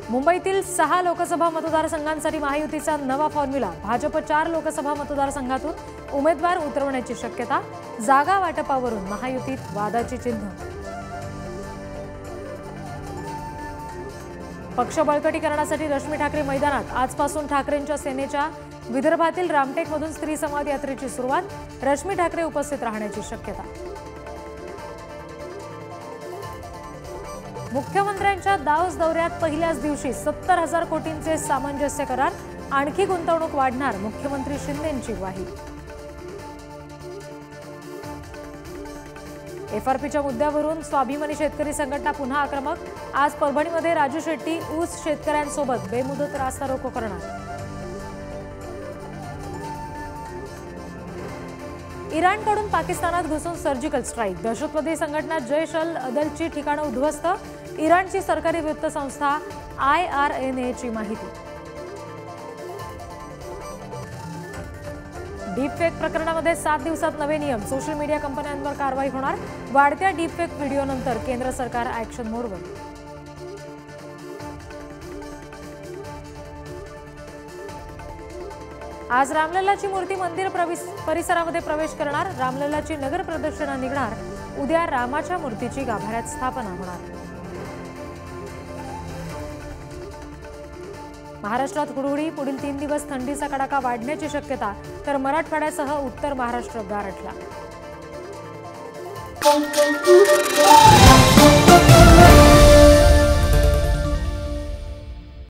मुंबईतील 6 लोकसभा मतदारसंघांसाठी महायुतीचा नवा फॉर्म्युला। भाजप 4 लोकसभा मतदारसंघातून उमेदवार उतरवण्याची शक्यता। जागा वाटपावरून महायुतीत वादाची चिन्ह। पक्ष बळकटीकरणासाठी रश्मी ठाकरे मैदानात। आजपासून ठाकरेंच्या सेनेच्या विदर्भातील रामटेकमधून स्त्री संवाद यात्रेची सुरुवात। रश्मी ठाकरे उपस्थित राहण्याची शक्यता। मुख्यमंत्र्यांच्या दावोस दौऱ्यात पहिल्याच दिवशी 70,000 कोटींचे सामंजस्य करार। आणखी गुंतवणूक वाढणार, मुख्यमंत्री शिंदेंची ग्वाही। एफआरपीच्या मुद्द्यावरून स्वाभिमानी शेतकरी संघटना पुन्हा आक्रमक। आज परभणीमध्ये राजू शेट्टी ऊस शेतकऱ्यांसोबत बेमुदत रास्ता रोको करणार। इराणकडून पाकिस्तानात घुसून सर्जिकल स्ट्राईक। दहशतवादी संघटना जैश अल अदलची ठिकाणं उद्ध्वस्त। इराणची सरकारी वृत्त संस्था IRNAची माहिती। डीपफेक प्रकरणामध्ये 7 दिवसात नवे नियम। सोशल मीडिया कंपन्यांवर कारवाई होणार। वाढत्या डीपफेक व्हिडिओनंतर केंद्र सरकार ॲक्शन मोडवर। आज रामलल्लाची मूर्ती मंदिर परिसरामध्ये प्रवेश करणार। रामलल्लाची नगर प्रदक्षिणा निघणार। उद्या रामाच्या मूर्तीची गाभाऱ्यात स्थापना होणार। महाराष्ट्रात हुडहुडी। पुढील 3 दिवस थंडीचा कडाका वाढण्याची शक्यता, तर मराठवाड्यासह उत्तर महाराष्ट्र गारठला।